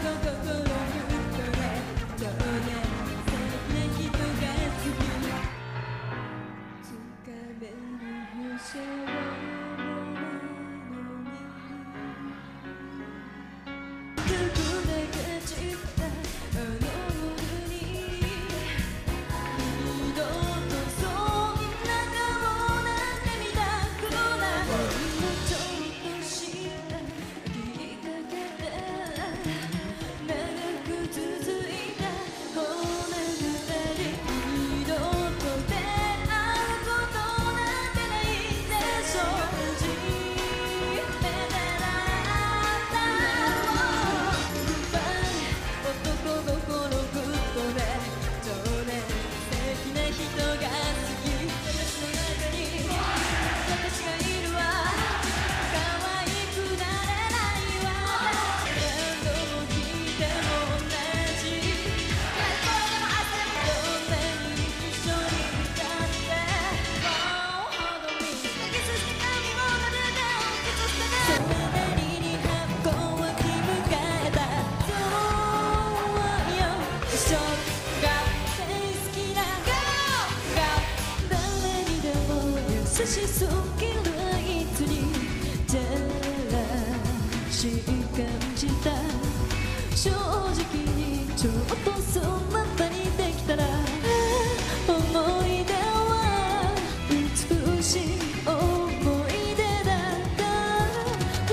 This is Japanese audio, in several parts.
しすぎるいつにジェラシー感じた正直にちょっとそなたにできたら思い出は美しい思い出だった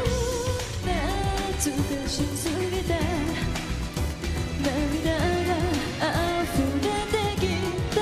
懐かしすぎて涙が溢れてきた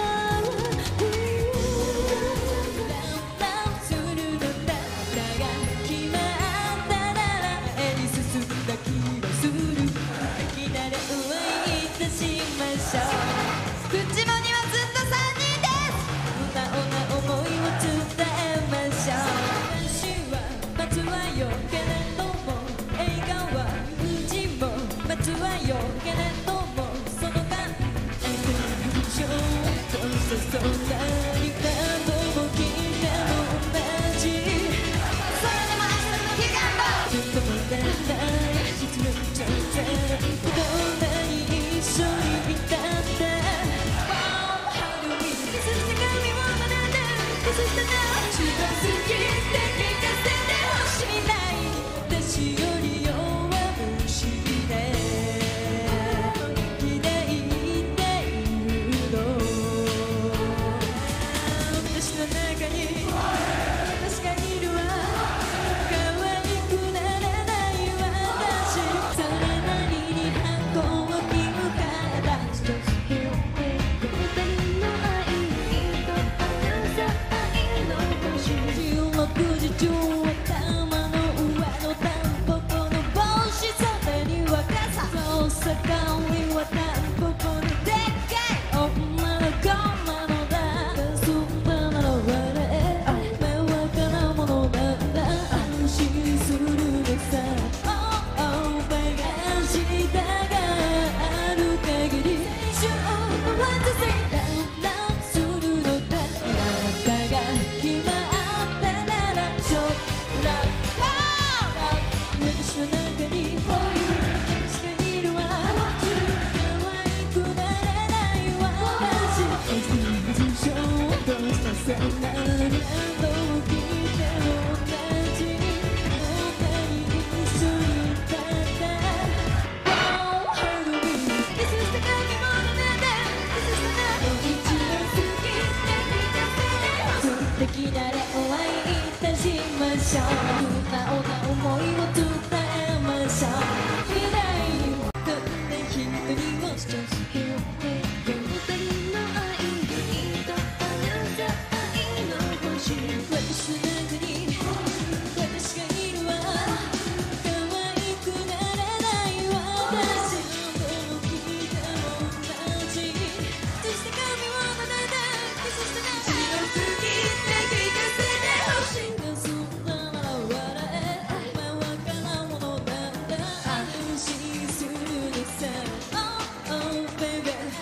するのだったが決まったなら絵に進んだ気がするいきなりお会いいたしましょう口もにはずっと3人です素直な思いを伝えましょう私は待つわよけれども映画はうちも待つわよけれどもその間相手の友情どうしてそんなに何度も聞いても同じそれでも明日の日がずっと待たない必要じゃ全部どんなに一緒にいたって春にキスして髪を撫でてキスしたな一番好きって聞かせてほしいない私より弱虫で抱いているの私の中に私がいるわ可愛くなれない私それなりに反抗を切るから一つ拾って二人の愛一つ離さ愛の星16時中頭の上のタンポポの帽子袖に若さそうさ香りはタンポポのでっかい女の子なのだそんななら笑え迷惑なものなら安心するのさ Oh oh baby 明日がある限り青春は続いてランするのだあなたが決まったならちょっと私の中に私がいるわ可愛くなれない私どうしてそんなに何度も聞いても同じどんなに一緒にいたって春にキスした髪も撫でてキスしたな一番好きって聞かせて素敵なれお会いいたしましょう素直な思いを伝えましょう未来に向かって一人を一つ拾って二人の愛一つ離さ愛の星私の中に私がいるわ可愛くなれない私何度も聞いても同じそして髪を撫でてキスしたな一番好きって聞かせてほしいそんななら笑え迷惑なものなら安心するのさ Oh oh baby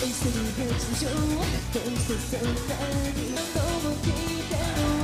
してるべきでしょうどうしてそんなに何度も聞いてる